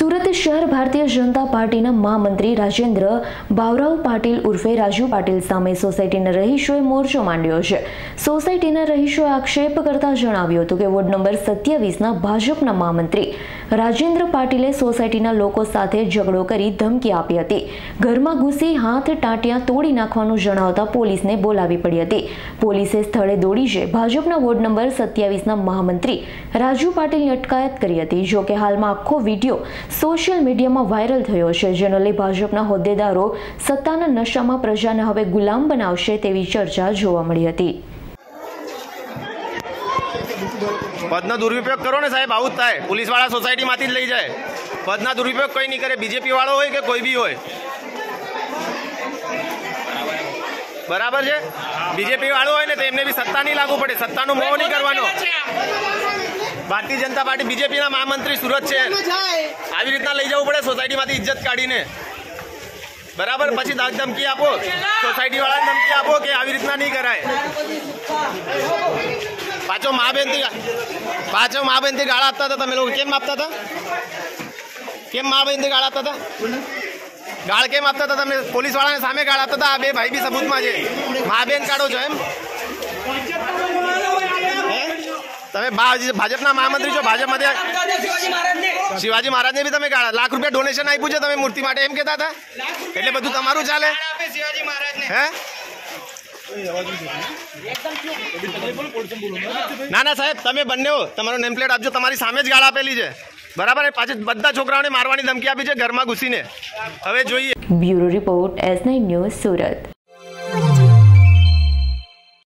સુરત શહેર ભારતીય જનતા પાર્ટીના મહામંત્રી રાજેન્દ્ર બાવરાવ પાટીલ ઉર્ફે રાજુ પાટીલ સામે સોસાયટીના રહીશોએ મોરચો માંડ્યો છે। સોસાયટીના રહીશોએ આક્ષેપ કરતા જણાવ્યું હતું કે વોર્ડ નંબર 27ના ભાજપના મહામંત્રી રાજેન્દ્ર પાટીલે સોસાયટીના લોકો સાથે ઝઘડો કરી ધમકી આપી હતી। ઘરમાં ઘૂસી હાથ ટાંટિયા તોડી નાખવાનું જણાવતા પોલીસને બોલાવી પડી હતી। પોલીસે સ્થળે દોડી જઈ ભાજપના વોર્ડ નંબર 27ના મહામંત્રી રાજુ પાટીલની અટકાયત કરી હતી। જો કે હાલમાં આખો વિડીયો સોશિयल मीडिया में वायरल थयो छे, जेने लई भाजपना होद्देदारो सत्ताना नशामां प्रजाने हवे गुलाम बनावशे तेवी चर्चा जोवा मळी हती। पदनो दुरुपयोग करो ने साहेब, आવું થાય। पुलिस वाला सोसायटी मांथी ज लई जाए। पदना दुरुपयोग कोई नहीं करे, बीजेपी वाळो होय के कोई भी होय, बराबर है। बीजेपी वाळो होय ने तो एमने भी सत्ता नहीं लागू पड़े, सत्तानो मोह नहीं करवानो। भारतीय जनता पार्टी बीजेपी ना महामंत्री सूरत है, આવી રીતના લઈ જવું પડે સોસાયટી માંથી इज्जत કાઢીને, बराबर। પછી ધમકી આપો, સોસાયટી વાળાને ધમકી આપો કે આવી રીતના નહીં કરાય। પાછો મા બેનથી ગાળા આપતા હતા તમે લોકો, કેમ આપતા હતા? કેમ મા બેનથી ગાળા આપતા હતા? ગાળ કેમ આપતા હતા તમે? પોલીસ વાળાને સામે ગાળ આપતા હતા। આ બે ભાઈ બી સબૂતમાં છે। મા બેન કાઢો છો એમ? તમે ભાજપના મહામંત્રી છો, ભાજપમાંથી શિવાજી મહારાજને બી તમે લાખ રૂપિયા ડોનેશન આપ્યું છે તમે મૂર્તિ માટે, એમ કહેતા હતા। એટલે બધું તમારું ચાલે? હે ના ના સાહેબ, તમે બંને હો, તમારો નેમ પ્લેટ આપજો, તમારી સામે જ ગાળ આપેલી છે, બરાબર। પાછી બધા છોકરાઓને મારવાની ધમકી આપી છે ઘરમાં ઘૂસીને। હવે જોઈએ। Bureau report S9 news Surat.